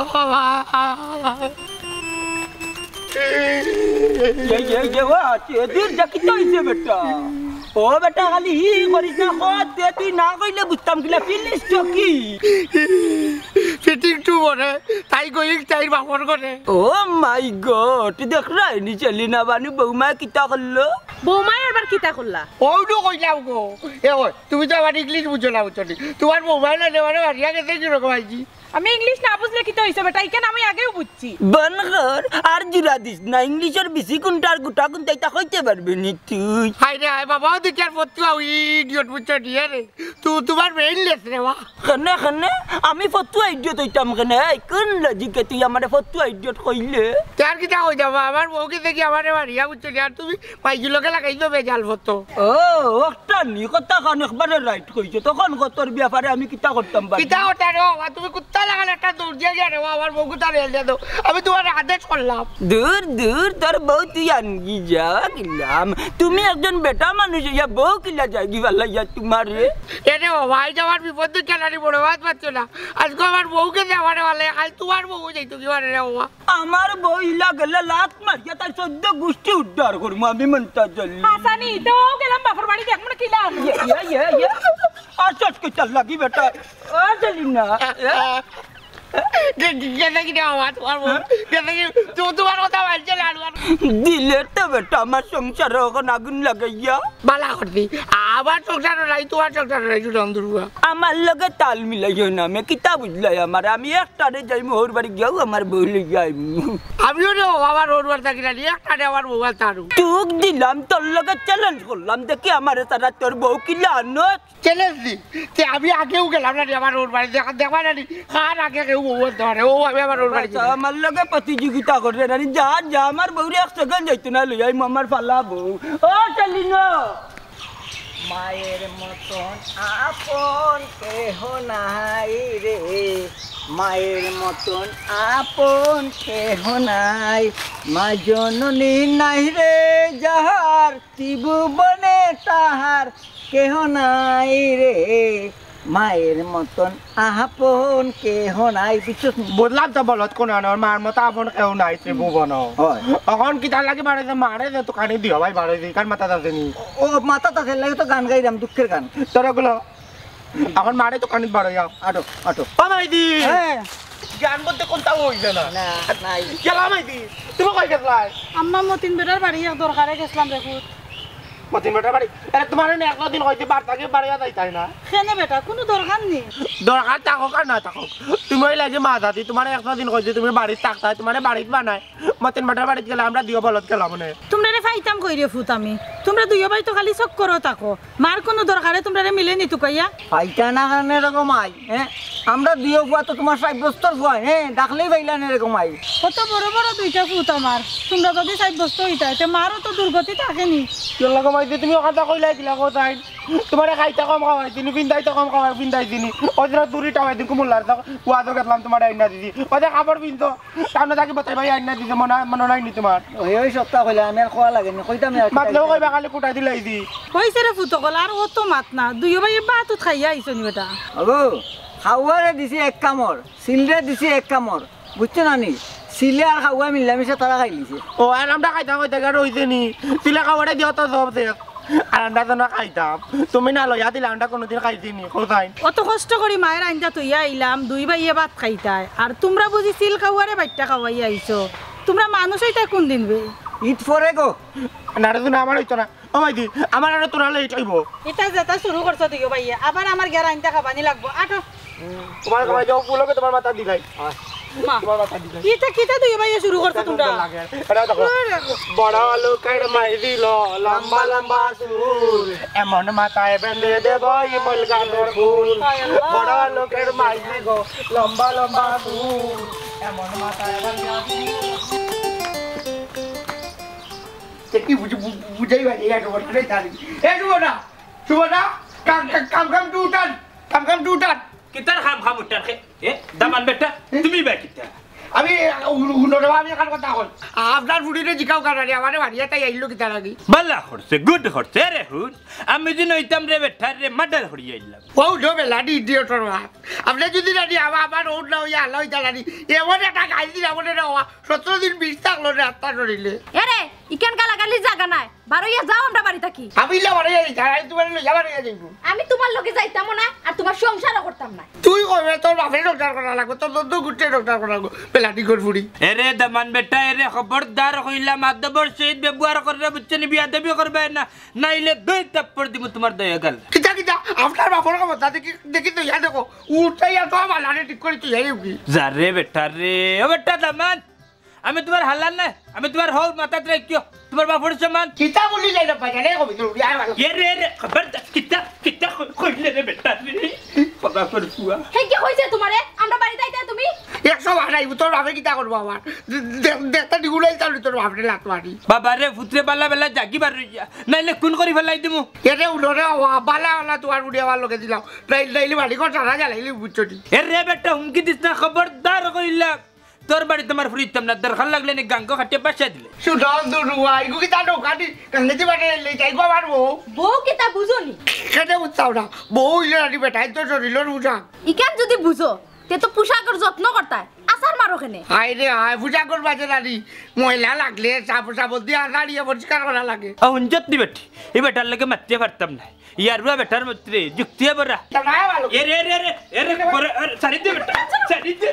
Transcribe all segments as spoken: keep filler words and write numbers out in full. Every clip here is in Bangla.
ये ये ये वाह तेरी जाकिट तो इसे बेटा ओ बेटा खाली ही करिस ना खत তে তুই না কইলে বুঝতাম কিলা ফিনিশ চকি ফিটিং টু বলে তাই কই তাই বাপর করে ও মাই গড দেখ রাই নি চলি না বানু বৌমা কিতা করলো বৌমা এবার কিতা করলা ওই তো কইলাম গো এ ওই তুমি তো আবার ইংলিশ বুঝো না বুঝছো তোমার মোবাইল না মানে বাড়িয়া গেছে কি রকম আইছি আমি ইংলিশ না বুঝলে কি তো হইছে বেটা ইকেন আমি আগেও বুঝছি বনগর আর জুরা দিস না ইংলিশের বেশি কোনটার গুটা কোন তাইতা কইতে পারবি নি তুই হাই রে হাই বাবা তুই চার ফটো আই ইডিয়ট বুঝছো দিয়ে রে তুই তোমার ব্রেইনলেস রে বাবা কেনে কেনে আমি ফটো ইডিয়ট হইতাম কেনে কোন লজিকে তুই আমারে ফটো ইডিয়ট কইলে তার কি তা হই যাবা আমার বউকে দেখি আমারে বাড়িয়া বুঝছো আর তুমি পাইগুলোকে লাগাইছো বেজাল ফটো ও একটা নি কথা কান একবারে রাইট কইছো তখন কতর ব্যাপারে আমি কিতা করতাম বা কিতা করতে রে বাবা তুমি কুত্তা লাগালে একটা দূর দিয়ে রে বাবা আমার বউকে তার হেল দে দাও আমি তোমার আদেশ করলাম দূর দূর তোর বউ তুই আনগি যা গিলাম তুমি একজন বেটা মানুষ ইয়া বউ কিলা যাগি ভালো ইয়া তোমার রে এরে বাবা আজ আমার বিপদ কেনারি বড় বাত পাচ্ছো না আজকে আমার বউকে দেওয়ারে ভালো আজ তোমার বউ যাইতো কি মানে রে বাবা আমার বউ ইলা গেলে লাত মারিয়া তার চোদ্দ গোষ্ঠী উদ্ধার করবো আমি মনটা চলি হাসানি তো গেলাম বাপর বাড়ি দেখ মানে কিলা ইয়া ইয়া ইয়া আর চটকে চাল লাগি বেটা ও চলি না দিলে তো বেটা আমার সংসার এখন আগুন লাগাইয়া বালা করতি আবার সংসার নাই তোমার সংসার নাই দুর্গা আমার লগে তাল মিলাইও না আমি কিতা বুঝলাই আমার আমি একটারে যাই মোহর বাড়ি গিয়াও আমার বউ যাই আমিও রে আমার ওর বাড়ি থাকি না একটারে আমার মোবাইল তারু তুক দিলাম তোর লগে চ্যালেঞ্জ করলাম দেখি আমার তারা তোর বউ কিলা আনত চ্যালেঞ্জ দি তে আমি আগেও গেলাম না আমার ওর বাড়ি দেখা দেখবা না কার আগে কেউ বউ ধরে ও আমি আমার ওর বাড়ি আমার লগে প্রতিযোগিতা করে না যা যা আমার বউরে এক সেকেন্ড যাইতো না লই আমার ফালা বউ ও চলি না মায়ের মতন আপন কেহ নাই রে মায়ের মতন আপন কেহ নাই মা জননী নাই রে যাহার ত্রিভুবনে তাহার কেহ নাই রে মায়ের মতন আপন কেহ নাই বিশ্বস বদলাম তো বলত কোন মার মতো আপন কেউ নাই ত্রিভুবন এখন কি তার লাগে মারে মারে তো কানে দিও ভাই মারে দি কার মাথা আছে নি ও মাথা তাছে লাগে তো গান গাইরাম দুঃখের গান তোরা গুলো এখন মারে তো কানে বাড়ো যাও আটো আটো ও ভাই দি হ্যাঁ গান বলতে কোনটা হইছে না না নাই গেলাম ভাই দি তুমি কই গেছলাই আম্মা মতিন বেটার বাড়ি এক দরকারে গেছলাম দেখো মতিন বেটার বাড়ি আরে তোমার না একদিন হইতে বার্তাকে বাড়িয়া যাই তাই না কেনে বেটা কোনো দরকার নেই দরকার থাকুক আর না থাকুক তুমি ওই লাগে মা দাদি তোমার একদিন কইছে তুমি বাড়িতে থাকতা তোমার বাড়িতে বানায় মতিন বেটার বাড়িতে গেলে আমরা দিও বলত গেলাম মানে তোমরা রে ফাইতাম কই রে ফুত আমি তোমরা দুইও ভাই তো খালি চক করো তাকো মার কোনো দরকারে তোমরা রে মিলে নিতু কইয়া ফাইটা না কারণে এরকম আই হ্যাঁ আমরা দুইও বুয়া তো তোমার সাব্যস্তর বুয়া হ্যাঁ ডাকলেই পাইলান এরকম আই কত বড় বড় দুইটা ফুত আমার তোমরা যদি সাব্যস্ত হইতা তে মারও তো দুর্গতি থাকেনি তোর লাগে মাইতে তুমি কথা কইলাই দিলা কোথায় তোমার খাইতে কম খাওয়াই দিনি বিন্দাইতে কম খাওয়াই বিন্দাই দিনি ওদের দূরি টাওয়াই দিন কুমুল্লার কুয়া তো গেলাম তোমার আইনা দিদি ওদের খাবার বিনতো সামনে থাকি বতাই ভাই আইনা দিদি মনে মনে নাই নি তোমার ওই ওই সপ্তাহ কইলা আমি আর খোয়া লাগেনি কইতাম না মাতলেও কইবা খালি কুটাই দিলাই দি কইছে রে ফুত কল আর ও তো মাত না দুইও ভাই বাত খাইয়া আইছো নি বেটা আগো খাওয়ারে দিছি এক কামর সিলরে দিছি এক কামর বুঝছো না নি সিলে আর খাওয়া মিলামিশে তারা খাই লিছে ও আর আমরা খাইতাম কইতে গা রইছে নি সিলে খাওয়াটা দিও তো সব দেখ আর আমরা তো না খাইতাম তুমি না লইয়া দিলে আমরা কোনোদিন খাইছিনি কোথায় অত কষ্ট করি মায়ের আইনটা তৈয়া আইলাম দুই ভাইয়ে ভাত খাইতাই আর তোমরা বুঝি সিল খাওয়ারে বাচ্চা খাওয়াই আইছো তোমরা মানুষ হইতা কোন দিন বে ঈদ পরে গো না রে না আমার হইতো না ও মাইদি আমার আর তোরা লই হইব এটা যেটা শুরু করছো দুইও ভাইয়ে আবার আমার গের আইনটা খাবানি লাগবো আটো তোমার খাওয়া যাও পুলকে তোমার মাথা দিলাই মা তোমার মাথা দিলাই কিটা কিটা দুইও ভাইয়ে শুরু করছো তোমরা এটা দেখো বড় লোকের মাই দিল লম্বা লম্বা চুল এমন মাথায় বেঁধে দেব এই মলগানোর ফুল বড় লোকের মাই দিব লম্বা লম্বা চুল এমন মাথায় বেঁধে কি বুঝ বুঝাই ভাই এই একবার করে জানি এই শুভনা শুভনা কাম কাম কাম টুটান কাম কাম টুটান কিতার খাম খাম উঠান এ দামান বেটা তুমি বা কিতা আমি উন্নরে আমি এখান কথা কই আপনার বুড়িরে জিকাও কারণে আমারে বাড়িয়া তাই আইলো কিতা লাগি বালা করছে গুড করছে রে হুন আমি যদি নইতাম রে বেঠার রে মার্ডার হরিয়ে আইলাম ও ডো বেলাডি ইডিয়টর বাপ আপনি যদি রাডি আমার আমার ওর না হইয়া আল্লাহ হইতা রাডি এমন একটা গাই দিন এমন একটা সতেরো দিন বিশ থাকলো রে আত্মা ধরিলে এরে ইকেন গালাগালি জায়গা নাই বারইয়া যাও আমরা বাড়ি থাকি আমি ইলা বাড়ি যাই যাই তোমার লইয়া বাড়ি যাই আমি তোমার লগে যাইতাম না আর তোমার সংসারও করতাম না তুই কবে তোর বাপের ডক্টর করা লাগবে তোর দদ্দ গুটে ডক্টর করা লাগবে বেলাডি কর বুড়ি এরে দমান বেটা এরে খবরদার হইলাম আদবর সহিত ব্যবহার করে বুঝছেন বিয়া দেবী করবে না নাইলে দুই তাপ্পর দিব তোমার দয়া গেল কিতা কিতা আপনার বাপর কথা দেখি দেখি তো ইয়া দেখো উঠাই তো আমার লাড়ে ঠিক করে তুই যাই কি যা রে বেটা রে ও বেটা দমান আমি তোমার হালাল না আমি তোমার হল মাথাত রাখিও তোমার বাপর সমান কিতা বলি যাই না পাজা রে কবি তুই আয় ভালো এ রে রে খবরদার কিতা কিতা কইলে রে বেটা রে পকা করে ফুয়া হে কি হইছে তোমারে আমরা বাড়ি যাইতা তুমি একশো ভাড়াই তোর বাপে কিতা করবো আমার দেখতে দিগুলাই তাহলে তোর বাপরে লাত মারি বাবা রে ফুতরে বালা বেলা জাগি বার রইয়া নাইলে কোন করি ফেলাই দিমু এরে উঠোরে বালা বালা তোমার উড়ে আমার লোকে দিলাম ডাইলি বাড়ি কর সারা জ্বালাইলি বুঝছি এ রে বেটা হুমকি দিস না খবরদার কইলা তোর বাড়ি তোমার ফুরিতাম না দরকার লাগলে নি গাঙ্গ খাটিয়ে পাশে দিলে সুদান দুরুয়া ইগু কিতা ঢোকাটি কাঙ্গেতি বাড়ি লে যাই গো আমার বউ বউ কি তা বুঝোনি কেটে বুঝতাও না বউ ইলে রানি বেটাই তো শরীরের বুঝা ইকেন যদি বুঝো তে তো পোশাকের যত্ন করতায় আসার মারো কেনে হাই রে হাই পূজা কর বাজে রানি ময়লা লাগলে সাবর সাবর দিয়ে আগাড়িয়ে পরিষ্কার করা লাগে হুঞ্জত নি বেটি এই বেটার লাগে মারতে পারতাম না ইয়ার বুয়া বেটার মত্রে যুক্তি বড়া তা না ভালো এ রে রে রে এ রে করে সারি দে বেটা সারি দে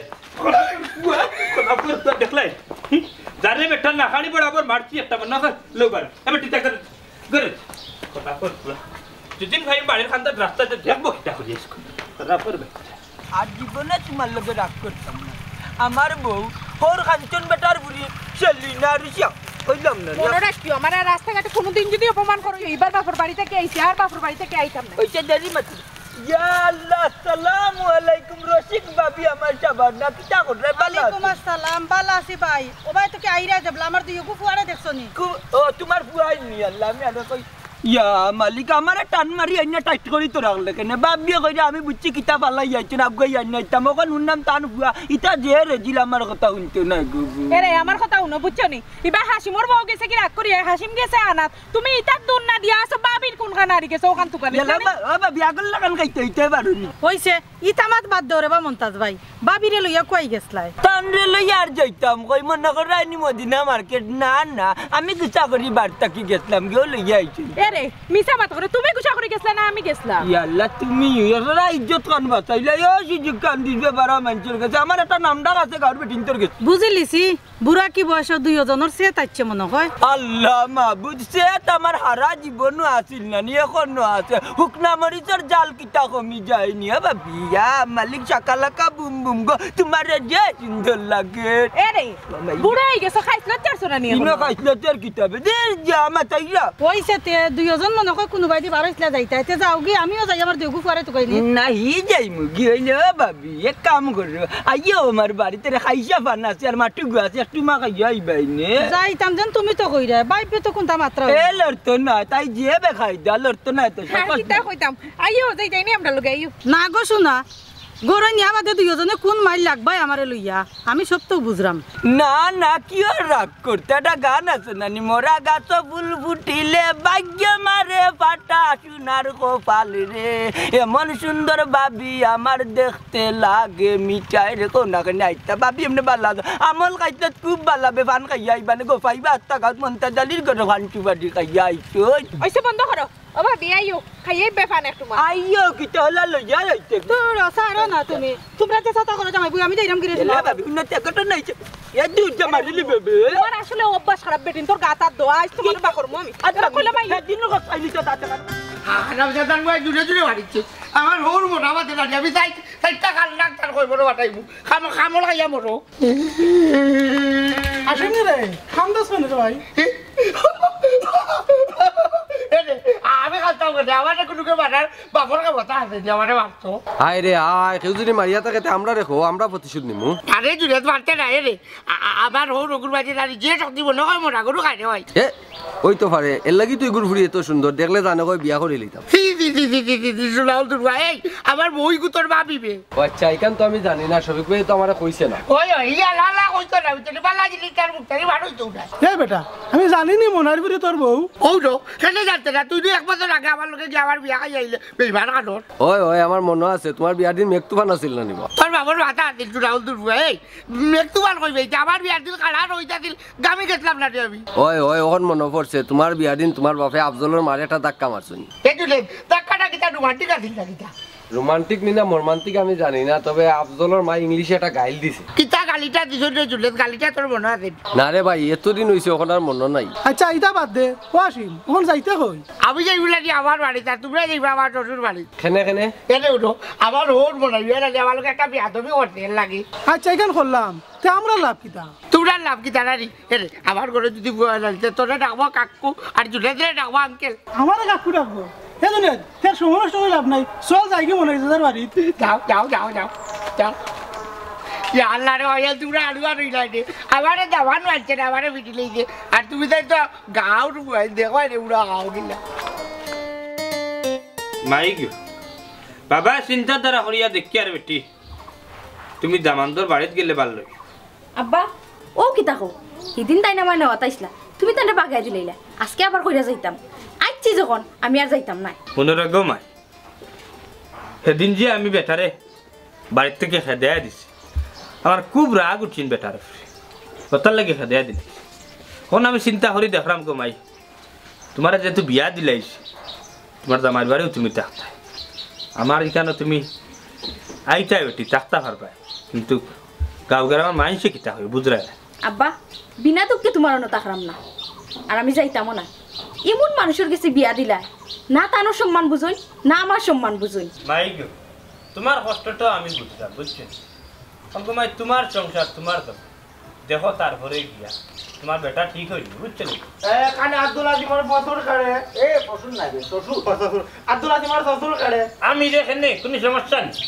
বুয়া কোনা করতে দেখলাই জারে বেটা না খানি বরাবর মারছি একটা না কর লোবার এবার টিটা কর করে কোনা কর যেদিন ভাই বাড়ির খান্দার রাস্তাতে দেখবো কিটা করিস কোনা কর বেটা আর জীবনে তোমার লগে রাগ করতাম না আমার বউ ওর কাঞ্চন বেটার বুড়ি চলি না রিসা কইলাম না মনে রাখিও আমার আর রাস্তাঘাটে কোনোদিন যদি অপমান করো এইবার বাপর বাড়ি থেকে আইছি আর বাপর বাড়ি থেকে আইতাম না ওইটা দেরি মত ইয়া আল্লাহ আসসালামু আলাইকুম রশিক ভাবি আমার সাবান না কিটা করে বালা ওয়ালাইকুম আসসালাম বালা আছি ভাই ও ভাই তোকে আইরা দেবলা আমার দুই ফুয়ারে দেখছো নি ও তোমার বুয়াই নি আল্লাহ আমি আর কই ইয়া মালিক আমারে টান মারি আইনা টাইট করি তো রাখলে কেন বাবি কইরা আমি বুঝছি কিতা পালাই যাইছেন আগুই আইনা ইতা মকন হুননাম টান বুয়া ইতা যে রেজিল আমার কথা শুনতে না গুবু এরে আমার কথা শুনো বুঝছো নি ইবা হাসিমর বউ গেছে কি রাগ করি হাসিম গেছে আনাত তুমি ইতাক দূর না দিয়া আছো বাবির কোন কানারি গেছে ওখান তুকানে ও বাবি আগল লাগান খাইতে হইতে পারুনি হইছে ইতামাত বাদ দরে বা মন্তাজ ভাই বাবিরে লইয়া কই গেছলাই তানরে লই আর যাইতাম কই মনে করে রানি মদিনা মার্কেট না না আমি গুছা করি বার্তা কি গেছলাম গিয়ে লইয়া আইছি এরে মিছা মাত করে তুমি গুছা করে গেছলা না আমি গেছলাম ইয়া আল্লাহ তুমি এরা ইজ্জত কান বাঁচাইলা ও সুযোগ কান দিবে বারা মানুষের কাছে আমার একটা নামডাক আছে গাড়ি বেটিন তোর কাছে বুঝিলিছি বুড়া কি বয়স দুইজনের সে তাইছে মনে হয় আল্লাহ মাহবুদ সে আমার হারা জীবনও আসিল না নি এখনো আছে হুকনা মরিচর জাল কিতা কমি যায়নি বাবিয়া মালিক চাকালাকা বুম বুম গো তোমার যে সুন্দর লাগে এরে বুড়া হই গেছে খাইছলা চারশো রানি ইনো খাইছলা তোর কিতাবে দে যা মাতাইয়া হইছে তে দুইজন মনে হয় কোনোবাই দি বারইছলা যাইতা তে যাও গি আমিও যাই আমার দেগু ফুয়ারে তো কইনি নাহি যাই মুগি হইলে বাবি এক কাম করো আইও আমার বাড়িতে খাইছা ফানা আছে আর মাটু গাছে একটু মা খাইয়া আইবাইনে যাইতাম যেন তুমি তো কইরা বাইপে তো কোনটা মাত্রা এ লড়তো না তাই যে বে খাই দা লড়তো না তো কিতা কইতাম আইও যাইতাই নি আমরা লগে আইও না গো শোনা গরনি আমাদের দুইজনে কোন মাইল লাগবাই আমারে লইয়া আমি সব তো বুঝরাম না না কি আর রাগ করতে একটা গান আছে নানি মোরা গাছ ফুল ফুটিলে ভাগ্য মারে ফাটা সোনার কপাল রে এমন সুন্দর বাবি আমার দেখতে লাগে মিঠাই রে কোনা কেন আইতা বাবি এমনি বালা আমল খাইতে খুব বালা বে ফান খাইয়া আইবানে গো ফাইবা আত্তা গাছ মন্তা জালির করে ফান্টু বাড়ি খাইয়া আইছো ওইসে বন্ধ করো ও ভাবি আইও খাইয়ে বেফান একটু মা আইও কি তাহলে লইয়া আইতে তোর সারা না তুমি তোমরা যে সাতা করে জামাই বুই আমি যাইরাম গিরে না বাবি উন্নতি একটা নাই এ দুইটা মারিলি বেবে তোর আসলে অভ্যাস খারাপ বেটিন তোর গাতার দোয়া আইছ তোমার বা করমু আমি আচ্ছা কইলা মাই দিনও কথা আইলি তো তাতে হারাম জাদান ভাই জুড়ে জুড়ে মারিচ্ছে আমার হোর মোটা বাতে রানি আমি যাই চারটা কাল ডাক্তার কই বড় বাটাইবো খাম খামল খাইয়া মরো আসেনি রে খাম দোস মানে ভাই আমি খাতাম করে আমার কোনোকে মারার বাপর কা বতা আছে যে আমারে মারতো আয় রে আয় কেউ যদি মারিয়া থাকে আমরা রেখো আমরা প্রতিশোধ নিমু আরে জুড়ে মারতে না রে আমার হোর রগুর বাজে রানি যে শক্তি বনো কই মোরা গরু খাই রে ভাই এ ওই তো পারে এর লাগি তুই গুড় ফুড়ি এত সুন্দর দেখলে জানো কই বিয়া করে লিতাম সি সি সি জি জি জি জি রাহুল ভাই এই আমার বই গুতর ভাবিবে ও আচ্ছা এখান তো আমি জানি না শফিক ভাই তো আমার কইছে না ওই ওই ইয়া লালা কইতো না তুই বালা জিলি তার মুখটাই ভালোই তো না এ বেটা আমি জানিনি মনার বিরে তোর বউ ও তো কেন জানতে না তুই তো এক বছর আগে আমার লোকে গিয়ে আমার বিয়া খাই আইলে বেইমান কাটর ওই ওই আমার মনে আছে তোমার বিয়ার দিন মেকতুফান আছিল না নিবা তোর বাবার মাথা আছিল তো রাহুল ভাই একটু বার কইবে আমার বিয়ার দিন কাড়া রইতাছিল গামি গেছলাম না আমি ওই ওই ওখন মনে পড়ছে তোমার বিয়ার দিন তোমার বাপে আফজলের মারে একটা ধাক্কা মারছুন এটুলে টাকাটা কিটা রোমান্টিক আছিল না কিটা রোমান্টিক নি না মর্মান্তিক আমি জানি না তবে আফজলের মা ইংলিশে একটা গাইল দিছে কিটা গালিটা দিছো রে জুলেত গালিটা তোর মনে আছে না রে ভাই এতদিন হইছে ওখন আর মনে নাই আচ্ছা ইটা বাদ দে ও আসিম ওখান যাইতে হই আমি যে ইউলাদি আমার বাড়িতে তোমরা যাইবা আমার শ্বশুর বাড়ি খেনে খেনে এনে উঠো আমার ওর মনে হয় এরা আমার লোকে একটা বিয়া তুমি করতে লাগে আচ্ছা এখান করলাম তে আমরা লাভ কিতা তোমরা লাভ কি জানারি এরে আমার ঘরে যদি বয়া লাগছে তোরা ডাকবো কাকু আর জুলেত ডাকবো আঙ্কেল আমার কাকু রাখবো হে দুনিয়া তোর সময় নষ্ট করে লাভ নাই চল যাই কি মনে হয়েছে তার বাড়িতে যাও যাও যাও যাও যাও আল্লাহ রে ভাইয়া তোমরা আলু আর ইলাইতে আমারে দাওয়ান মারছে না আমারে বিটি লইছে আর তুমি তাই তো গাও দেখো রে উড়া গাও গিলা মাইক বাবা চিন্তা দ্বারা হরিয়া দেখি আর বেটি তুমি দামান্দর বাড়িত গেলে ভালো আব্বা ও কি তাকো সেদিন তাই না মানে অতাইছিলা তুমি তাই বাগাই দিলাইলা আজকে আবার কইরা যাইতাম আইছি যখন আমি আর যাইতাম না মনে রাখবো মাই সেদিন যে আমি বেটারে বাড়ির থেকে খেদেয়া দিছি আমার খুব রাগ উঠছিন বেটারে কতার লাগে খেদেয়া দিলি এখন আমি চিন্তা করি দেখলাম গো মাই তোমার যেহেতু বিয়া দিলাইছি তোমার জামাইর বাড়িও তুমি থাকতা আমার এখানে তুমি আইতাই বেটি থাকতা পারবা কিন্তু গাঁও গ্রামের মানুষে কিতা হয় বুঝরা আব্বা বিনা দুঃখে তোমার অন্য তাকরাম না আর আমি যাইতামও না এমন মানুষের কাছে বিয়া দিলা না তানোর সম্মান বুঝুন না আমার সম্মান বুঝুন মাই গো তোমার কষ্টটা আমি বুঝলাম বুঝছেন অঙ্ক মাই তোমার সংসার তোমার তো দেখো তারপরে গিয়া তোমার বেটা ঠিক হইল বুঝছেন এখানে আব্দুল আজিমার বছর কাড়ে এ পশুর নাই রে, শ্বশুর শ্বশুর আব্দুল আজিমার শ্বশুর কাড়ে আমি যেখানে কোনো সমস্যা নেই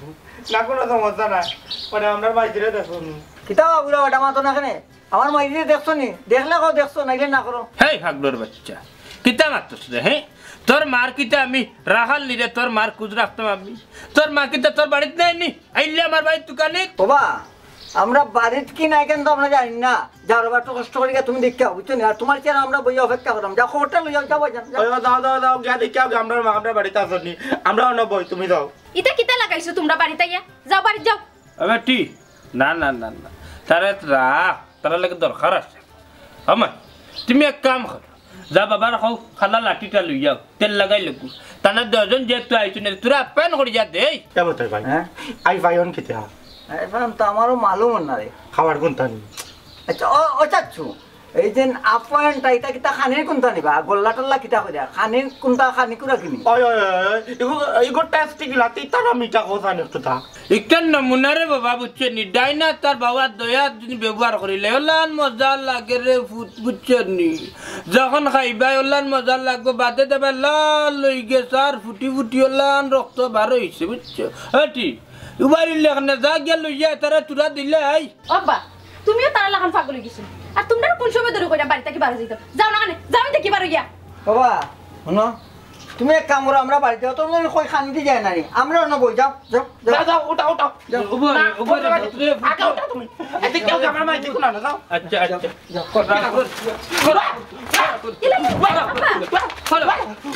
না কোনো সমস্যা নাই মানে আমরা মাইজিরে দেখুন কিতা বাবুরা ওটা মাতো না কেন আমার মাইরে দেখছো নি দেখলে কও দেখছো নাইলে না করো হেই ফাগলোর বাচ্চা কিতা মারতস রে হ্যাঁ তোর মার কিতা আমি রাহাল নিরে তোর মার কুজ রাখতাম আমি তোর মা কিতা তোর বাড়িতে নেয়নি আইলে আমার বাড়ির দোকানে বাবা আমরা বাড়িতে কি নাই কেন তো আমরা জানি না যার বাড়ি কষ্ট করি তুমি দেখতে হবে বুঝছো আর তোমার চেয়ে আমরা বই অপেক্ষা করলাম যা খবরটা লই যাও যাও যান দাও দাও দাও গিয়া দেখি আমরা আমরা বাড়িতে আসনি আমরা অন্য বই তুমি দাও ইটা কিতা লাগাইছো তোমরা বাড়িতে গিয়া যাও বাড়ি যাও আবার টি না না না না তারা রাখ তারা লাগে দরকার আছে আমার তুমি এক কাম কর যা বাবার খাও খালা লাঠিটা লই যাও তেল লাগাই লাগু তানা দশজন যেহেতু আইছো না তোরা প্যান করে যা দে কেমন তাই ভাই হ্যাঁ আই ভাই অন খেতে হা এখন তো আমারও মালুম না রে খাবার কোনটা নি আচ্ছা ও ও চাচ্ছু এই যে আপয়েন্ট এটা কিতা খানির কোনটা নিবা গোল্লা টোল্লা কিতা করিয়া খানির কোনটা খানি কুরা কিনি ওই ওই ওই ইগো ইগো টেস্ট গিলা তিতা মিঠা কথা নেক্সট তা ইকান নমুনা রে বাবা বুঝছে নি ডাইনা তার বাবা দয়া যদি ব্যবহার করিলে ওলান মজা লাগে রে ফুট বুঝছে নি যখন খাইবা ওলান মজা লাগবে বাদে দেবে লাল লই গে সার ফুটি ফুটি ওলান রক্ত বার হইছে বুঝছো হটি উবারি লেখনে যা গেল লইয়া তারা তুরা দিলে আই আব্বা তুমিও তারা লাগান পাগল হয়ে গেছো আর তোমরা কোন সময় ধরে কইরা বাড়ি থেকে বাড়ি যাইতাম যাও না কানে যাও দেখি বাড়ি গিয়া বাবা শুনো তুমি এক কাম করো আমরা বাড়িতে তো কই খানি দিয়ে যায় না রে আমরা অন্য বই যাও যাও যাও যাও ওটা ওটা উবারে উবারে আগে ওটা তুমি এতে কেউ আমরা মাই দেখুন না যাও আচ্ছা আচ্ছা করা কর করা ইলা করা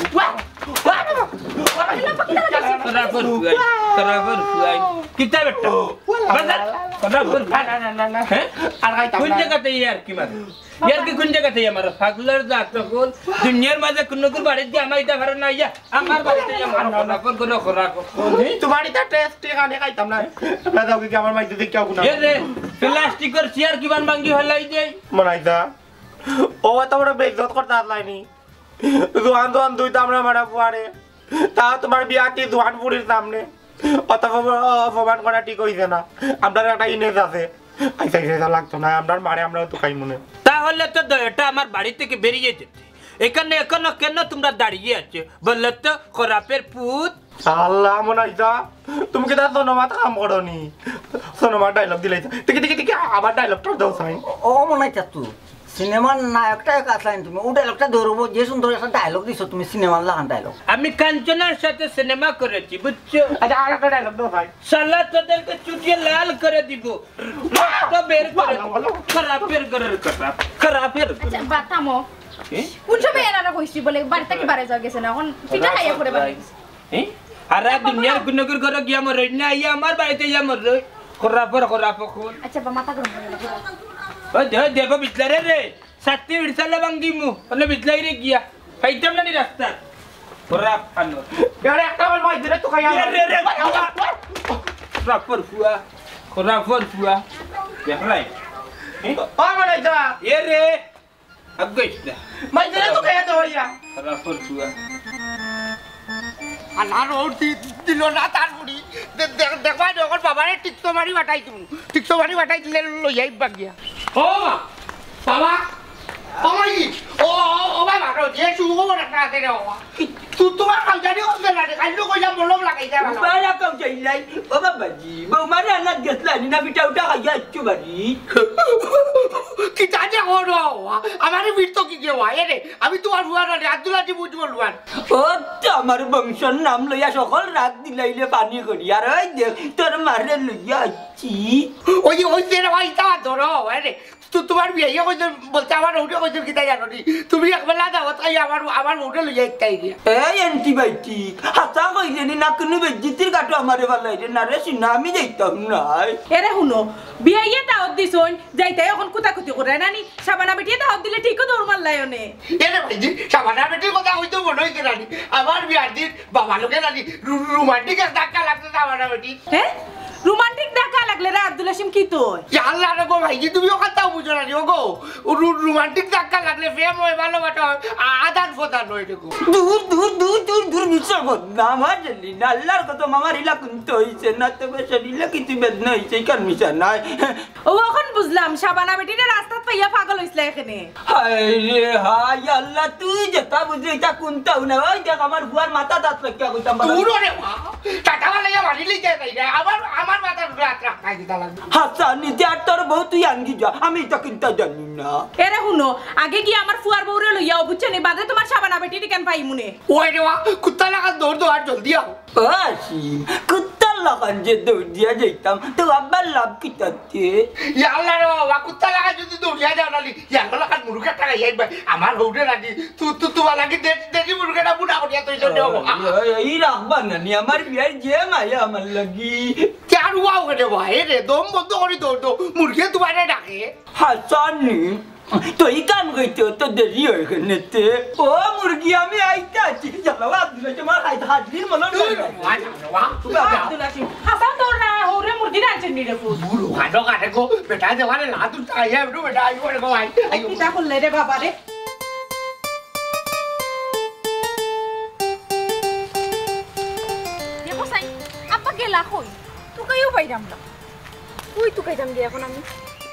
করা কর করা কর কিতা বেটা বাজার করা কর না না না না হ্যাঁ আর গাই কোন জায়গাতে ইয়ার কি মার ইয়ার কি কোন জায়গাতে আমার ফাগলার জাত কোন দুনিয়ার মাঝে কোন কোন বাড়ি দিয়ে আমার এটা ভালো না ইয়া আমার বাড়িতে আমার না কোন কোন খরা কোন তোমার এটা টেস্ট গানে খাইতাম না না যাও কি আমার মাই দেখি কেউ না এ রে প্লাস্টিকের চেয়ার কিমান ভাঙ্গি হলাই দেই মনাইদা ও তো বড় বেইজ্জত করতে আসলাইনি জোয়ান জোয়ান দুইটা আমরা মারা পুয়ারে তা তোমার বিয়াটি জোয়ানপুরের সামনে অত অপমান করা ঠিক হইছে না আপনার একটা ইনেজ আছে আইসা আইসা লাগতো না আপনার মারে আমরা তো খাই মনে তাহলে তো এটা আমার বাড়ি থেকে বেরিয়ে যেতে এখানে এখনো কেন তোমরা দাঁড়িয়ে আছো বললে তো খরাপের পুত আল্লাহ মনাইদা তুমি কি তার সোনোমাত কাম করনি সোনোমাত ডায়লগ দিলাই ঠিক ঠিক ঠিক আবার ডায়লগটা দাও সাই ও মনে চাচ্ছু সিনেমার নায়কটা কাছলাইন তুমি ও ডায়লগটা ধরবো যে সুন্দর একটা ডায়লগ দিছো তুমি সিনেমার লাগান ডায়লগ আমি কাঞ্চনার সাথে সিনেমা করেছি বুঝছো আচ্ছা আর একটা ডায়লগ দাও ভাই সালা তোদেরকে চুটিয়ে লাল করে দিব রক্ত বের করে দিব খারাপের ঘরের খারাপ খারাপের আচ্ছা বাতামো কোন সময় এনারা কইছি বলে বাড়ি থেকে বারে যাওয়া গেছে না এখন পিঠা খাইয়া করে বাড়ি গেছে হ্যাঁ আরে দুনিয়ার গুণগর ঘরে গিয়া মর না ইয়া আমার বাড়িতে ইয়া মর রই খারাপের খারাপ কোন আচ্ছা বা মাথা গরম করে লাগা ওই দে দেব বিতলারে রে সাতটি বিড়সালে বাঙ্গিমু ওনে বিতলাই রে গিয়া ফাইতাম না নি রাস্তা খারাপ আনো আরে একটা আমার ভাই দিলে তো খাইয়া রে রে খারাপর ফুয়া খারাপর ফুয়া দেখলাই ও মানে যা এ রে আগাইছনা ভাই দিলে তো খাইয়া তো হইয়া খারাপর ফুয়া আর ওর দিল না তার বুড়ি দেখবা যখন বাবারে টিকতো মারি বাটাই দিব টিকতো মারি বাটাই দিলে লইয়াই বাগিয়া ও মা বাবা ওই ও ও ভাই বাটো যে শুরু করব না কাছে রে বাবা তুই তোমার কাল জানি করতে না কাইলো কইলা বলম লাগাই যা ভালো বালা কাউ চাইলাই ও বাবাজি বউ মানে না গেছলা নি না পিঠা উঠা খাইয়া আচ্ছু বাড়ি কি জানে ওরো আমার ভিড় তো কি গে ভাই রে আমি তোমার বুয়া না আব্দুল্লাহ জি বুঝ বলবান ও তো আমার বংশর নাম লইয়া সকল রাত দিলাইলে পানি করি আর ওই দেখ তোর মারে লইয়া আছি ওই ওই যে ভাই তা ধরো রে তো তোমার বিয়ে কইতে বলতে আমার ওটা কইতে কি তাই জানো নি তুমি একবেলা দাও তাই আমার আমার ওটা লইয়া একটাই দিয়া এই অ্যান্টিবায়োটিক হাসা কইলে নি না কোনো বেজ্জিতির কাটো আমারে ভালাইরে না রে সিনা আমি যাইতাম নাই এরে শুনো বিয়াইয়ে দাওয়াত দিছন যাইতে এখন কুতাকুতি করে নানি সাবানা বেটিয়ে দাওয়াত দিলে ঠিকও দৌড় মারলায়নে এরে ভাই জি সাবানা বেটির কথা হইতো মনে হইতে রানি আমার বিয়ার দিন বাবা লোকে রানি রোমান্টিক এক ধাক্কা লাগতে সাবানা বেটি হ্যাঁ রোমান্টিক দেখা লাগলে রে আব্দুল হাসিম কি তোই আল্লাহ রে গো ভাই জি তুমি ওখানটাও বুঝো না ও গো রোমান্টিক ধাক্কা লাগলে প্রেম হয় ভালোবাসা হয় আদান প্রদান হয় দেখো দূর দূর দূর দূর দূর মিশর বদনাম হয় জানি না আল্লাহর কত মামার ইলা কুনতে হইছে না তো শরীরে কিছু বেদনা হইছে কার মিশা নাই ও এখন বুঝলাম সাবানা বেটিরে রাস্তাত পাইয়া পাগল হইছলা এখানে হায় রে হায় আল্লাহ তুই যেটা বুঝলি এটা কুনতাও না ওই দেখ আমার বুয়ার মাথা দাঁত রাখিয়া কইতাম দূর রে মা টাটা লাইয়া মারি লইতে যাই না আমার আমার মাথা রাত রাখাই দিতা লাগবে হাসান নিজে আর তোর বউ তুই আনগি যা আমি এটা কিনতে জানি না এরে শুনো আগে কি আমার ফুয়ার বউরে লইয়াও বুঝছেনি বাদে তোমার সাবানা বেটিরে কেন পাই মুনে ওই রে মা কুত্তা লাগা দৌড় দৌড় জলদি আও আসিম কুত্তার লাগান যে দৌড় দিয়া যাইতাম তো আবার লাভ কিতাতে ইয়া আল্লাহ রে বাবা কুত্তা লাগা যদি দৌড়িয়া যাও নালি ইয়া লাগা মুরগা টাকা যাই ভাই আমার হউরে রাজি তু তু তোমার লাগি দেশি মুরগাটা বুড়া করিয়া তুই জন্য এই রাখবা না নি আমার বিয়ার যে মায়া আমার লাগি কেন ওয়াও রে ভাই রে দম বন্ধ করে দৌড় দৌড় মুরগি তোমারে ডাকে হাসান তো এই কাম গইতে তো দেরি হয়ে গেছে ও মুরগি আমি আইতে আছি চলো আব্দুল তোমার হাইতে হাজির মনে আব্দুল হাসিম হাসান তোর না ওরে মুরগি রাঁচেন নি রে ফুল বুড়ো খাটো কাটে গো বেটা দেওয়ারে না তুই আইয়া একটু বেটা আইবো রে গো ভাই আইও কিটা করলে রে বাবা রে দেখো সাই আব্বা গেলা কই তুই কইও পাইরাম না তুই তুই কইতাম যে এখন আমি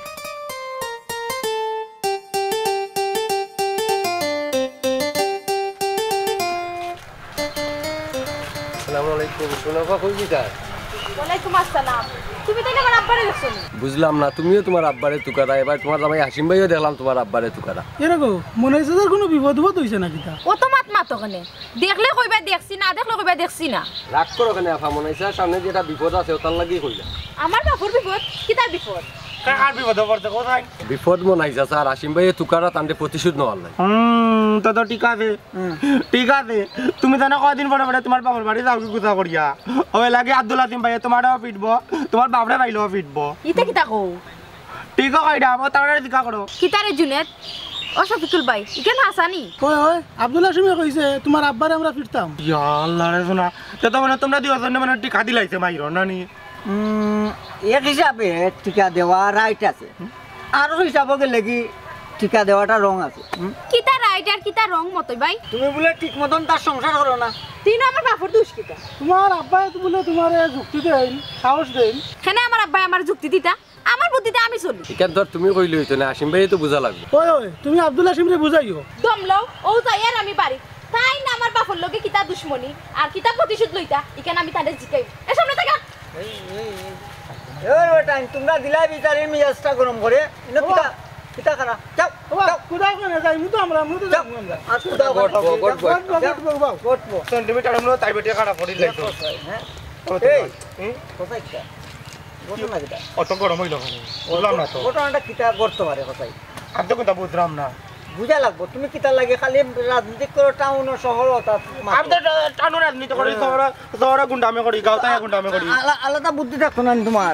আসসালামু আলাইকুম সোনাপা কই গিতা ওয়ালাইকুম আসসালাম তুমি তাইলে আমার আব্বারে দেখছো বুঝলাম না তুমিও তোমার আব্বারে তুকারা এবার তোমার জামাই হাসিম ভাইও দেখলাম তোমার আব্বারে তুকারা এরকম মনে হয়েছে তোর কোনো বিপদ বিপদ হয়েছে নাকি তা ও তো মাত মাতো কেনে দেখলে কইবা দেখছি না দেখলে কইবা দেখছি না রাগ করো কেন আফা মনে হয়েছে সামনে যেটা বিপদ আছে ওটার লাগিয়ে কইলা আমার বাপুর বিপদ কি তার বিপদ কার বিপদ পড়তে কোথায় বিপদ মনে হয়েছে স্যার হাসিম ভাইয়ে তুকারা তান্ডে প্রতিশোধ নেওয়ার লাগে হুম তো তো ঠিক আছে ঠিক আছে তুমি জানো কদিন পরে পরে তোমার বাবার বাড়ি যাও কি কোথা করিয়া ওই লাগে আব্দুল হাসিম ভাই তোমারও পিটবো তোমার বাপরে ভাইলেও পিটবো ইতা কিতা কও ঠিক আছে আমার তাড়াতাড়ি দেখা করো কিতারে জুনেদ ও শফিকুল ভাই ইকেন হাসানি ওই ওই আব্দুল হাসিমে কইছে তোমার আব্বারে আমরা ফিরতাম ইয়া আল্লাহ রে শোনা তো মানে তোমরা দিও জন্য মানে টিকা দিলাইছে মাইর না নি এক হিসাবে টিকা দেওয়া রাইট আছে আর হিসাবে গেলে কি টিকা দেওয়াটা রং আছে কিতা রাইট আর কিতা রং মতই ভাই তুমি বলে ঠিক মতন তার সংসার করো না তিন আমার বাপুর দুষ কিতা তোমার আব্বাই তো বলে তোমার যুক্তি দেন সাহস দেন কেন আমার আব্বাই আমার যুক্তি দিতা আমার বুদ্ধিতে আমি চলি এখান ধর তুমি কইলে হইতো না হাসিম ভাইয়ে তো বোঝা লাগবে ওই ওই তুমি আব্দুল হাসিমরে বুঝাইও দমলাও ও তাই আর আমি বাড়ি তাই না আমার বাপুর লগে কিতা দুশ্মনী আর কিতা প্রতিশোধ লইতা ইখানে আমি তাদের জিকাই এ সামনে থাকা এবার টাইম তোমরা দিলাই বিচারে মিজাজটা গরম করে কিতা করা যাও যাও কোথাও কেন যাই মুতো আমরা মুতো যাও আর কুদাও গটবো, গটবো। গটবো সেন্টিমিটার আমরা তাই বেটে কাটা পড়ি লাইতো হ্যাঁ এই এই কোথায় কিতা ঘটনা কিতা অত গরম হইল কেন বললাম না তো ঘটনাটা কিতা করতে পারে কোথায় আমি তো কথা বুঝলাম না বুঝা লাগবো তুমি কিতা লাগে খালি রাজনীতি করো টাউন ও শহর আমি তো টানো রাজনীতি করি শহরে শহরে গুন্ডামি করি গাঁওতায় গুন্ডামি করি আলাদা বুদ্ধি থাকতো না তোমার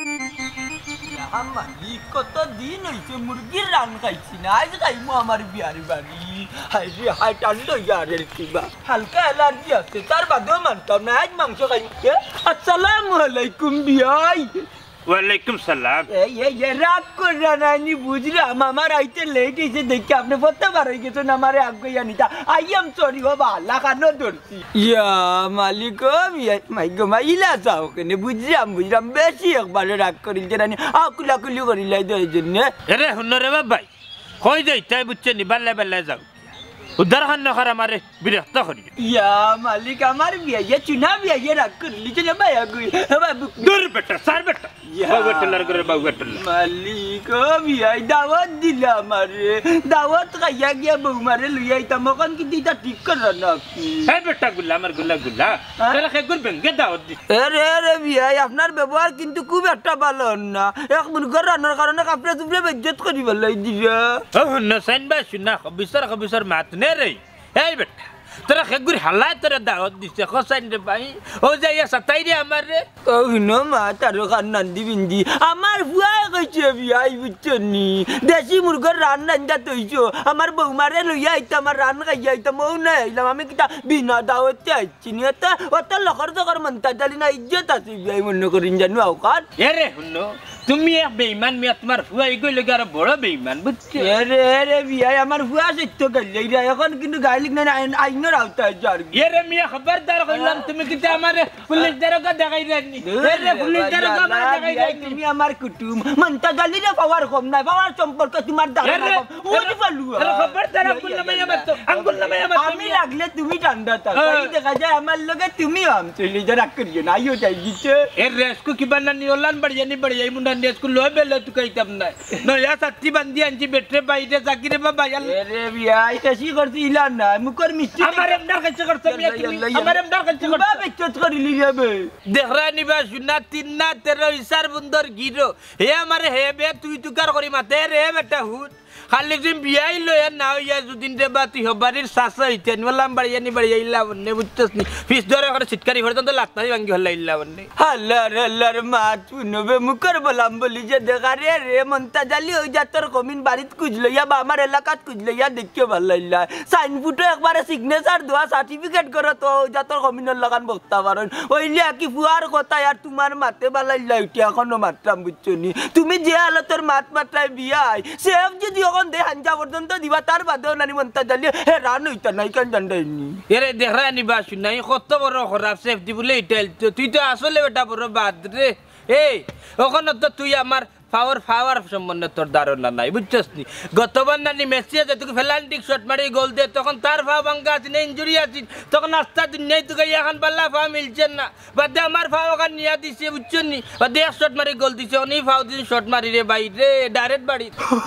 কত দিন হয়েছে মুরগির রান খাইছি না আজ খাইমো আমার বিয়ার বাড়ি হাই রে হাই টানলো ইয়ারের কিবা হালকা অ্যালার্জি আছে তার বাদেও মানতাম না আজ মাংস খাইছে আসসালামু আলাইকুম বিয়াই ওয়ালাইকুম সালাম এই এই এই রাগ করে নানি বুঝলাম আমার আইতে লেট হয়েছে দেখে আপনি বলতে পারো গেছেন আমার আগে জানিতা আই এম সরি বাবা আল্লাহ কানো ধরছি ইয়া মালিক মাই গো মাইলা যাও কেন বুঝলাম বুঝলাম বেশি একবারে রাগ করিল যে নানি আকুলা কুলি করিলাই তো এই জন্য এরে শুন রে বাবাই কই যাই তাই বুঝছে নি বাল্লা বাল্লা যাও উদ্ধার খান নখর আমারে বিরক্ত করি ইয়া মালিক আমার বিয়া ইয়ে চুনা বিয়া ইয়ে রাগ করিলি যে মায়া গুই বাবু দূর বেটা সার বেটা বাবু টেলার করে বাবু টেলার মালিক বিয়া দাওয়াত দিলা আমারে দাওয়াত খাইয়া গিয়া বৌমারে লইয়া আইতাম ওখান কিন্তু এটা ঠিক করা না এই বেটা গুলা আমার গুলা গুলা তাহলে খেগুর ব্যাংকে দাওয়াত দি আরে আরে বিয়া আপনার ব্যবহার কিন্তু খুব একটা ভালো না এক মুরগির রান্নার কারণে কাপড়ে চুপড়ে বেজ্জত করি বলাই দিবা ও হুন্ন সাইন বা শুনা খবিসর খবিসর মাত নে রে এই বেটা তোরা খেগুর হালাই তোরা দাওয়াত দিছে খসাইন রে ভাই ও যাইয়া সাতাই রে আমার রে কহিনো মা তারো কান্নান দিবিন্দি আমার বুয়াই কইছে বিয়াই বুঝছনি দেশি মুরগির রান্না আনজা তৈছো আমার বৌমারে লইয়া আইতা আমার রান খাইয়া আইতাম ও না আইলাম আমি কিতা বিনা দাওয়াতে আইছি নি এটা ওটা লখর জখর মন্তা জালি না ইজ্জত আছে বিয়াই মনে করিন জানো আওকাত এরে হুন্ন তুমি এক বেঈমান মিয়া তোমার ফুয়াই গইলে আর বড় বেঈমান বুঝছো এরে এরে বিয়াই আমার বুয়া সত্য গেলে রে এখন কিন্তু গাইলিক না আইনের আওতায় যার এরে মিয়া খবরদার কইলাম তুমি কিতা আমারে পুলিশ দারোগা দেখাই দেননি এরে পুলিশ দারোগা আমারে দেখাই দেননি তুমি আমার কুটুম মন্তা জালি রে পাওয়ার কম নাই পাওয়ার সম্পর্ক তোমার দাঁড়া কম ওই পালু এরে খবরদার আঙ্গুল নামে আমার তো আঙ্গুল নামে আমার আমি লাগলে তুমি ঠান্ডা থাকো এই দেখা যায় আমার লগে তুমি আম চলি যা রাখ করিও না আইও যাই গিছে এর রেসকো কি বানানি ওলান বড়িয়া নি বড়িয়া মুন্ডা রেসকো লয় বেলে তু কইতাম না নয়া সাত্তি বান্দি আনজি বেটরে বাইরে জাকিরে বাবা এরে বিয়া এটা সি করছি ইলা না মুকর মিষ্টি আমার এমডা কাছে করছ মিয়া তুমি আমার এমডা কাছে করছ বাবা চট করিলি যাবে দেখরানি বা শুনা তিন না তেরো ইসার বন্দর গিরো হে আমার হে বে তুই তুকার করি মাতে রে বেটা হুট খালি তুমি বিয়াই লয় না হইয়া যদিন রে বা তুই হবারির শাসা হইতে নলাম বাড়িয়া নি বাড়িয়া ইল্লা বন্নে বুঝছস নি ফিস ধরে করে চিটকারি হরতন তো লাত্তানি ভাঙ্গি হল্লা ইল্লা বন্নে হাল্লার হাল্লার মা শুনবে মুকর বলাম বলি যে দেখা রে রে মন্তা জালি ওই জাতর কমিন বাড়িত কুজ লইয়া বা আমার এলাকাত কুজ লইয়া দেখিও ভাল লাগলা সাইন ফুটো একবারে সিগনেচার দেওয়া সার্টিফিকেট করো তো ওই জাতর কমিনের লাগান বক্তা পারেন ওইলে কি ফুয়ার কথা আর তোমার মাতে বালাইলা উঠি এখনো মাত্রাম বুঝছো নি তুমি যে হালতর মাত মাত্রায় বিয়াই সেভ যদি এখন দে হাঞ্জা পর্যন্ত দিবা তার বাদেও নানি মন্তা জালি হে রান হইতা নাই কেন জানদাইনি এরে দেখরানি বা শুনাই কত বড় খারাপ সেফটি বলে ইটাইল তুই তো আসলে বেটা বড় বাদ রে এই ওখানে তো তুই আমার পাওয়ার পাওয়ার সম্বন্ধে তোর ধারণা নাই বুঝছস নি গতবার নানি মেসি আছে তুই ফেলান্টিক শট মারি গোল দে তখন তার ফা ভাঙ্গা আছে না ইনজুরি আছে তখন আস্তা দুনিয়ায় তুই এখন পাল্লা ফা মিলছে না বাদে আমার ফা ওখান নিয়ে দিছে বুঝছো নি বাদে এক শট মারি গোল দিছে উনি ফাও দিন শট মারি রে ভাই রে ডাইরেক্ট বাড়ি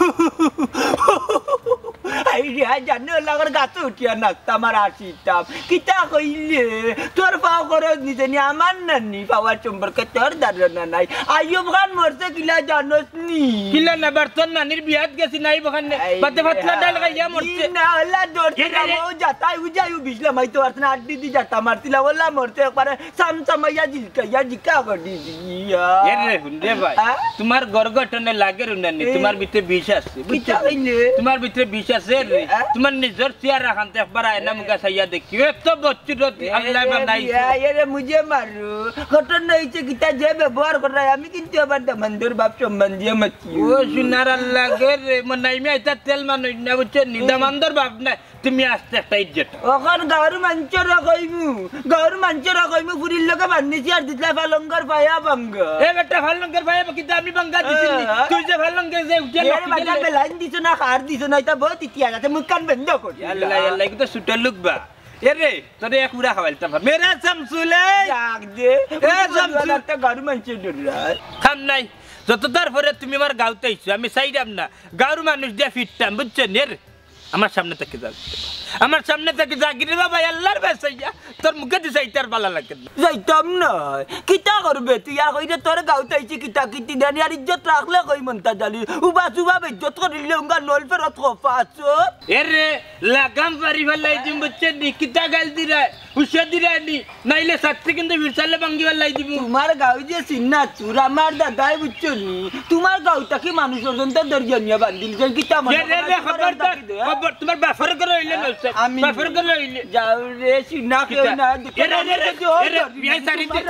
আই রে জানো লাগর গাছ উঠিয়া নাচতা আমার আসিতাম কিতা কইলে তোর পাও করে নিতে নি আমার নানি পাওয়ার সম্পর্কে তোর ধারণা নাই আইয়ুব খান মরছে কিলা জানোস নি কিলা না বর্তন নানির বিয়াত গেছি নাই বখানে বাদে ফাতলা ডাল গাইয়া মরছে না ওলা দৌড়ছিলাম ও যাতাই উজাই বিছলাম আই তো আরনা আড্ডি দি যাতা মারতিলা ওলা মরছে একবারে সামসামাইয়া জিলকাইয়া জিকা গডি দিয়া এর রে হুন্ডে ভাই তোমার গর্গটনে লাগে রুনানি তোমার ভিতরে বিষ আছে বুঝছো তোমার ভিতরে বিষ আছে রে তোমার নিজর চেয়ার রাখানতে একবার আয়না মুখা সাইয়া দেখি এত বচ্চু রতি আল্লাহ বানাইছে এরে মুঝে মারু ঘটনা হইছে কিতা যে ব্যবহার করে আমি কিন্তু আবার দমন্দর বাপ সম্বন্ধীয় মাছি ও সুনার আল্লাহ গে রে মনাই মে এটা তেল মানুষ না বুঝছো নি দমন্দর বাপ না তুমি আসতে একটা ইজ্জত ওখান গাওর মাঞ্চর কইমু গাওর মাঞ্চর কইমু পুরির লগে বান্ধিছি আর দিতলা ফালঙ্গর পায়া বঙ্গ এ বেটা ফালঙ্গর পায়া কিন্তু আমি বঙ্গা দিছি তুই যে ফালঙ্গর যে উঠে এর বাটা বেলাইন দিছ না খার দিছ না এটা বহুত ইতিয়া আছে মুকান বন্ধ করি আল্লাহ আল্লাহ কি তো সুটল লুকবা এরে তোরে এক উড়া খাওয়াইতাম মেরা শামসুলে জাগ দে এ শামসুল একটা গাওর মাঞ্চর ডরা খাম নাই যত তারপরে তুমি আমার গাঁওতে আইছো আমি চাইলাম না গাঁর মানুষ দিয়ে ফিরতাম বুঝছো নের আমার সামনে থেকে যাও আমার সামনে থেকে জাগিরে বাবা আল্লাহর বেসাইয়া তোর মুখে দিছে ইতার ভালো লাগে যাইতাম না কিতা করবে তুই আর কইরে তোর গাঁওতে আইছি কিতা কিতি দানি আর ইজ্জত রাখলে কই মনতা জালি উবা সুবা ইজ্জত করিলে উঙ্গা নল ফেরত খফাছো এরে লাগাম পারি ফেলাই দিম বুঝছো নি কিতা গাল দিরা হুশিয়ার দিরা নি নাইলে সাথে কিন্তু বিরসালে ভাঙ্গি ফেলাই দিব তোমার গাঁও যে সিন্না চুর আমার দাদাই বুঝছো নি তোমার গাঁওটা কি মানুষের জন্য দর্জনিয়া বান্দিল যে কিতা মনে খবরদার খবর তোমার বাফর করে হইলে নলছে বাফর করে হইলে যাও রে সিন্না কেউ না এরে এরে এরে বিয়াই সারি দে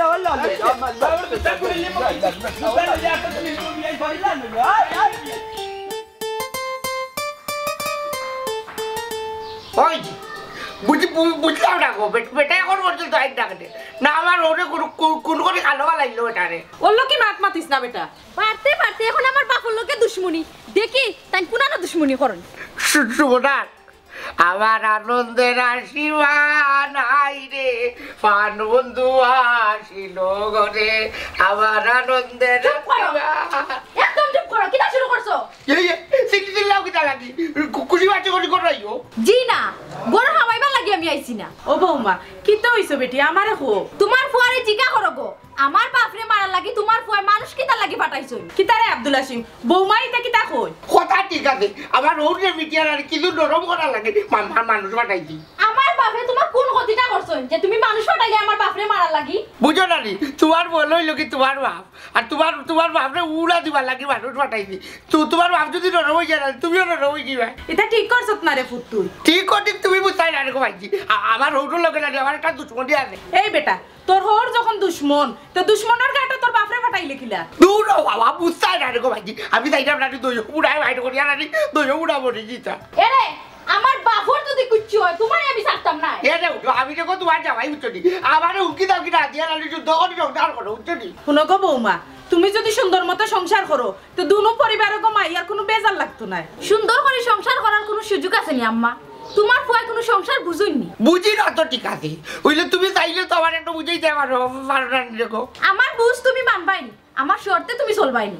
ওই বুঝি বুঝলাম না গো বেটা এখন পর্যন্ত আইন ডাকতে না আমার ওরে কোন করে কালো লাগলো এটারে ওর লোকে মাত মাতিস না বেটা পারতে পারতে এখন আমার বাপর লোকে দুশ্মনী দেখি তাই পুনানো দুশ্মনী করেন সুবনার আমার আনন্দের আসিবা নাই রে পান বন্ধু আসিল ঘরে আমার আনন্দের একদম চুপ করো কিটা শুরু করছো সিটি দিলাও কিটা লাগি খুশি বাচ্চা করে করাইও জি না গরু হামাইবার লাগি আমি আইছি না ও বৌমা কিতা হইছো বেটি আমারে হো তোমার ফুয়ারে জিজ্ঞা করো গো আমার বাপরে মারার লাগি তোমার ফুয়ায় মানুষ কিতা লাগি পাঠাইছো কিতা রে আব্দুল হাসিম বৌমা এটা কিতা কই কথা ঠিক আছে আমার ওরে মিটিয়ার আর কিছু নরম করা লাগে মানুষ পাঠাইছি আমার বাপরে তোমার কোন ক্ষতিটা করছো যে তুমি মানুষ পাঠাইলে আমার বাপরে মারার লাগি বুঝো না নি তোমার বল হইল কি তোমার বাপ আর তোমার তোমার বাপরে উড়া দিবার লাগি মানুষ পাঠাইছি তো তোমার বাপ যদি নরম হয়ে যায় তুমিও নরম হয়ে যাবে এটা ঠিক করছত না রে ফুট তুই ঠিক ঠিক তুমি বুঝাই না রেখো ভাইজি আমার হৌটোর লোকে না আমার একটা দুশ্মনী আছে এই বেটা তোর হোর যখন দুশ্মন তো দুশ্মনের গাটা তোর বাপরে ফাটাইলে কিলা দূর বাবা বুঝাই না রেখো ভাইজি আমি চাইলাম না দই উড়াই বাইট করিয়া না দই উড়াবো রে জিতা এরে আমার বাপর যদি কুচ্চি হয় তোমারই আমি ছাড়তাম না এ রে আমি দেখো তোমার জামাই উঠছি আমার উকি দাও কিনা দিয়া না যুদ্ধ করি সংসার করো উঠছি শুনো গো বৌমা তুমি যদি সুন্দর মতো সংসার করো তো দুনো পরিবারে গো মাইয়ার কোনো বেজার লাগতো না সুন্দর করে সংসার করার কোনো সুযোগ আছে নি আম্মা তোমার ফুয়ায় কোনো সংসার বুঝুইনি বুঝি না তো ঠিক আছে ওইলে তুমি চাইলে তো আমার একটা বুঝাইতে পারো পারো না দেখো আমার বুঝ তুমি মানবাইনি আমার শর্তে তুমি চলবাইনি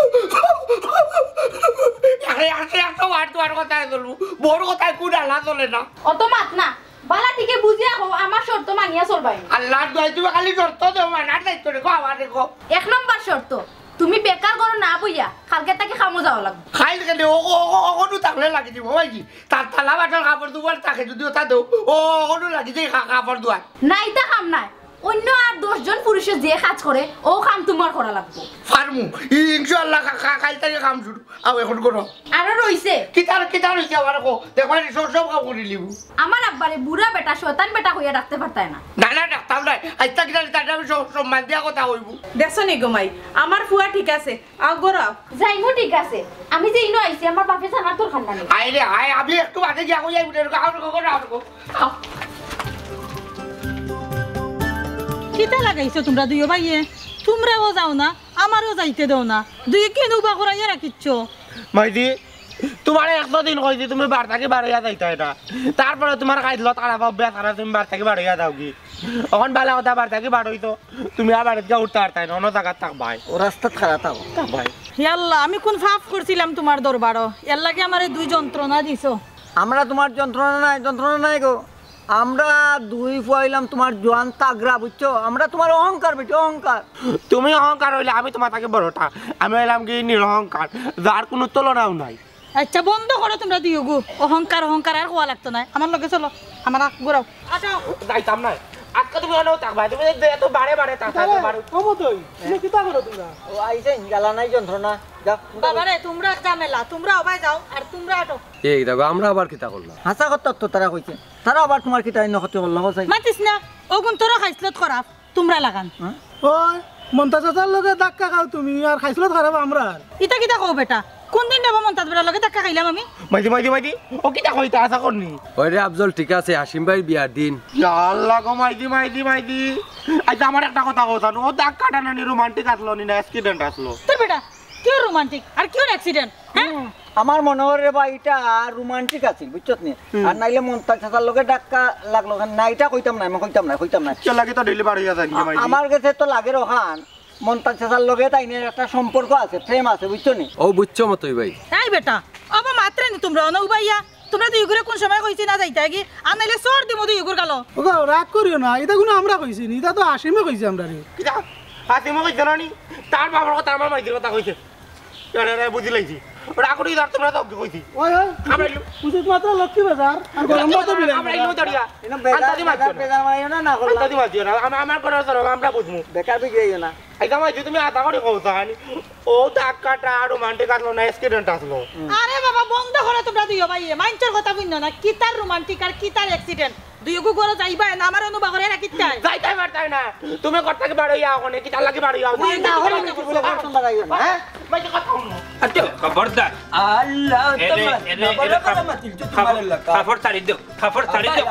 আরে আসে একটা বার তোমার কথায় চলবো বড় কথায় কোন আল্লাহ চলে না অত মাত না বালা থেকে বুঝিয়া হো আমার শর্ত মানিয়া চলবাইনি আল্লাহ দয় তুমি খালি শর্ত দেও মানার দায়িত্ব রেখো আমার রেখো এক নম্বর শর্ত তুমি বেকার করো না বইয়া কালকে তাকে খামো যাওয়া লাগবে খাইল কেন অগনু থাকলে লাগি দিব ভাইজি তার থালা বাটার কাপড় দুবার তাকে যদি ওটা দেও ও অগনু লাগি যে কাপড় দুয়ার নাই তা খাম নাই অন্য আর দশ জন পুরুষে যে কাজ করে ও কাম তোমার করা লাগবে ফার্মু ইনশাআল্লাহ কাল থেকে কাম শুরু আও এখন করো আরো রইছে কিতার কিতার হইছে আমার কো দেখো সব সব কাম করে লিবু আমার আব্বারে বুড়া বেটা শয়তান বেটা হইয়া রাখতে পারতায় না না না ডাক্তার নাই আইতা কিনা তার আমি সব সম্মান দিয়া কথা হইবু দেখছো নি গো মাই আমার ফুয়া ঠিক আছে আও গোরাও যাইমু ঠিক আছে আমি যে ইনো আইছি আমার বাপে জানার তোর খান্না নেই আই রে আই আমি একটু বাদে গিয়া কই যাইবু রে কাউ কো না কো কিতা লাগাইছো তোমরা দুইও ভাইয়ে তোমরাও যাও না আমারও যাইতে দাও না দুই কেন উবা করাইয়া রাখিচ্ছ মাইদি তোমার একশো দিন কইছি তুমি বার থেকে বাড়িয়া যাইতা এটা তারপরে তোমার কাইদল তারা বেশ আর তুমি বার থেকে বাড়িয়া যাও কি এখন বালা কথা বার থেকে বার হইতো তুমি আর বাড়িতে যা উঠতে পারতাই অন্য জায়গার থাক ভাই ও রাস্তা খারাপ থাকো থাক ভাই আল্লাহ আমি কোন ফাফ করছিলাম তোমার দরবারও এর লাগে আমারে দুই যন্ত্রণা দিছো আমরা তোমার যন্ত্রণা নাই যন্ত্রণা নাই গো আমরা দুই ফুয়াইলাম তোমার জোয়ান তাগরা বুঝছো আমরা তোমার অহংকার বেটি অহংকার তুমি অহংকার হইলে আমি তোমার থেকে বড়টা আমি হইলাম কি নিরহংকার যার কোনো তুলনাও নাই আচ্ছা বন্ধ করো তোমরা দিও গো অহংকার অহংকার আর কোয়া লাগতো না আমার লগে চলো আমার গোরাও আচ্ছা যাইতাম না আজকে তুমি অনেও থাক ভাই তুমি এত বাড়ে বাড়ে থাক বাড়ে কমো তুই তুমি কিতা করো তোমরা ও আইছে জ্বালা নাই যন্ত্রণা যাও বাবারে তোমরা ঝামেলা তোমরা অবাই যাও আর তোমরা আটো এই দেখো আমরা আবার কিতা করলাম হাসা কথা তো তারা কইছে তারা আবার তোমার কি তাই নখতি বললো চাই মাতিস না ওগুন তোরা খাইছিলত খারাপ তোমরা লাগান ওই মন্তা চাচার লগে ধাক্কা খাও তুমি আর খাইছিল খারাপ আমরা ইটা কিতা কও বেটা কোন দিন নেব মন্তাজ বেটার লগে ধাক্কা খাইলাম আমি মাইদি মাইদি মাইদি ও কিটা কইতা আশা করনি ওই রে আফজল ঠিক আছে হাসিম ভাই বিয়ার দিন আল্লাহ গো মাইদি মাইদি মাইদি আচ্ছা আমার একটা কথা কথা ও দাগ কাটানো নি রোমান্টিক আসলো নি না অ্যাক্সিডেন্ট আসলো তোর বেটা কিও রোমান্টিক আর কিও অ্যাক্সিডেন্ট হ্যাঁ আমার মনে হয় রে ভাই এটা রোমান্টিক আছিল বুঝছত নি আর নাইলে মন্তা চাচার লগে ধাক্কা লাগলো না এটা কইতাম না আমি কইতাম না কইতাম না চল লাগে তো ডেলিভারি হইয়া যায় মাইদি আমার কাছে তো লাগে রহান মন্তাজ চাচার লগে তাই নিয়ে একটা সম্পর্ক আছে, প্রেম আছে, বুঝছো নি? ও বুঝছো মতোই ভাই। এই বেটা অবা মাত্রে নি তোমরা অনৌ ভাইয়া তোমরা দুই ঘুরে কোন সময় কইছি না যাইতা কি আনাইলে সর দিমু দুই ঘুর গালো। ওগো রাগ করিও না, এটা কোনো আমরা কইছি নি, এটা তো আসিমে কইছি আমরা রে। কিটা হাসিমা কইছ না নি তার বাবার কথা আমার মাইদের কথা কইছে আরে রে বুঝি লাইছি ওরা করি দাঁড় তোমরা তো কইছি ওই ওই আমরা উচিত মাত্র লক্ষ্মী বাজার আর গরম মতো বিলে আমরা ইনো দাঁড়িয়া এনো বেজার বেজার বেজার মাইও না না করলা। আন্তাদি মাঝিও না আমার আমার করে সর আমরা বুঝমু বেকার বিগড়াইও না। আইদা মাঝি তুমি আতা করে কইছো হানি ও টাকাটা রোমান্টিক আসলো না অ্যাক্সিডেন্ট আসলো। আরে বাবা বন্ধ করো তোমরা দুই ভাইয়ে মাইনচর কথা কইনো না কি তার রোমান্টিক আর কি তার অ্যাক্সিডেন্ট দুই গু গরো যাইবা না আমার অনুভব করে রাখি তাই যাইতাই পারতাই না তুমি করতে বাড়াইয়া ওখানে কি তার লাগি বাড়াইয়া তুই না হলে কি বলে বর্তমান বাড়াইও না, হ্যাঁ? মাঝি কথা শুনো আচ্ছা খবরদার। আল্লাহ এরে তোমার এরে না বলে এরে বলে মাতিল তো তোমার লাগা। খাফর ছাড়ি দাও, খাফর ছাড়ি দাও।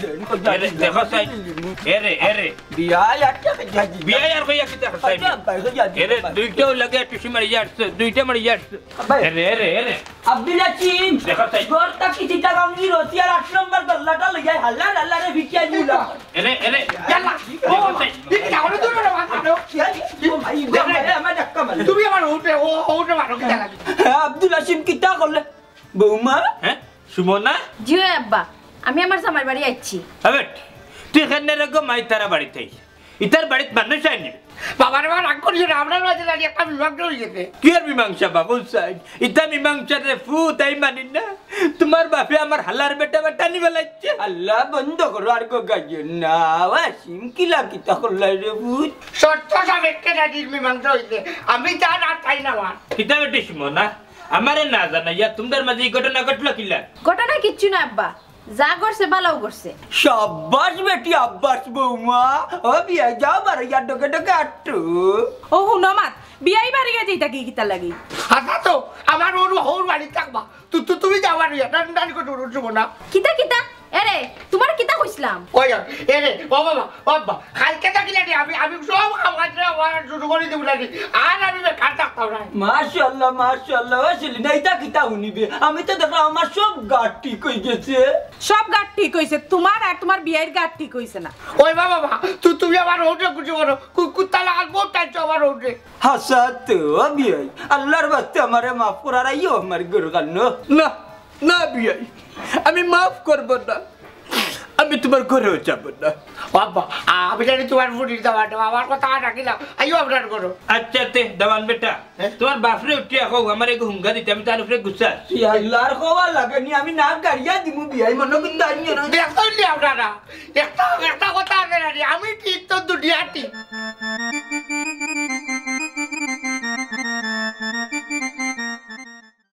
এরে দেখো সাই এরে এরে বিয়া আটটা বেজাজি বিয়া আর কইয়া কি দেখো সাই এরে দুইটাও লাগে টুসি মারি যাচ্ছে, দুইটা মারি যাচ্ছে। এরে এরে এরে আব্দুল্লাহ চিন দেখো তাই। গরটা কিছু টাকা আমি রসিয়ার আট নম্বর গল্লাটা লইয়া হাল্লা হাল্লা রে ভিকিয়া দিলা। এরে এরে জাল্লা দেখো সাই। ঠিক না ওরে দূরে মারো ভাই গো আমার ধাক্কা মারে। তুমি আমার উঠে ও উঠে মারো কি লাগি আব্দুল্লাহ চিন কিটা করলে বৌমা? হ্যাঁ সুমনা জিও আব্বা আমি আমার জামাই বাড়ি আইছি। হবে তুই এখানে রেগো মাই তারা বাড়িতে ইতার বাড়িতে মানুষ আইনি বাবার মা রাগ করিস না আমরা মাঝে দাঁড়িয়ে একটা বিভাগ হয়ে গেছে কি আর মীমাংসা বাবু সাইড ইতা মীমাংসা রে ফু তাই মানি না তোমার বাপে আমার হালার বেটা বেটা নি বেলাচ্ছে। আল্লাহ বন্ধ করো আর গো গাজে না ওয়াসিম কিলা কিতা করলে রে ভূত। সত্য সাবেককে দাঁড়িয়ে মীমাংসা হয়েছে আমি তা না তাই না আমার কিতা বেটি সুমনা আমারে না জানা ইয়া তোমাদের মাঝে এই ঘটনা ঘটলো কিলা? ঘটনা কিচ্ছু না আব্বা, যা করছে ভালোও করছে। শাবাশ বেটি আব্বাস বৌমা ও বিয়া যাও বার ইয়া ডকে ডকে আট্টু। ও হুনো মাত বিয়াই বাড়ি গিয়ে যাইতা কি কিতা লাগি হাসা তো আমার ওর ওর বাড়ি থাকবা তু তু তুমি যাবার ইয়া টান টান করে উঠবো না কিতা কিতা এরে তোমার কিতা কইছিলাম? ওই এ রে ও বাবা বাবা কালকে থাকিলে আমি আমি সব খাবার আমার শুরু করে দেবো নাকি আর আমি বেকার থাকতাম না। মাশাআল্লাহ মাশাআল্লাহ ওয়াসিল নাইতা কিতা উনিবে আমি তো দেখো আমার সব গাট ঠিক হয়ে গেছে। সব গাট ঠিক হইছে তোমার আর তোমার বিয়ের গাট ঠিক হইছে না। ওই বাবা বাবা তুই তুমি আমার ওঠে কিছু করো কুত্তা লাগাল বহুত টাইছো আমার ওঠে হাসাত ও বিয়াই আল্লাহর বাস্তে আমারে মাফ করার আইও আমার গরু কান্ন। না না বিয়াই আমি মাফ করব না, আমি তোমার ঘরেও যাব না। বাবা আমি জানি তোমার ফুটির দাবাটা আমার কথা রাখিলাম আইও আপনার করো আচ্ছা তে দেওয়ান বেটা তোমার বাপরে উঠে আও আমার এক হুঙ্গা দিতে আমি তার উপরে গুছা আল্লাহর খোয়া লাগেনি আমি না গাড়িয়া দিমু বিয়াই মনে কিন্তু আনিও না। দেখতেন আপনারা একটা একটা কথা আছে আমি ঠিক তো দুটি হাঁটি